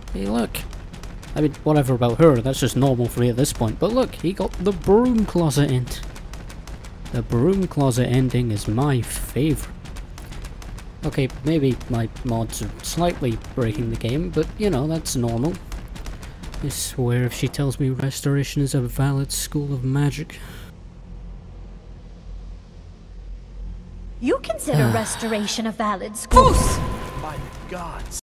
Hey, look. I mean, whatever about her, that's just normal for me at this point. But look, he got the broom closet end. The broom closet ending is my favourite. Okay, maybe my mods are slightly breaking the game, but you know, that's normal. I swear if she tells me restoration is a valid school of magic. You consider restoration a valid school? My God.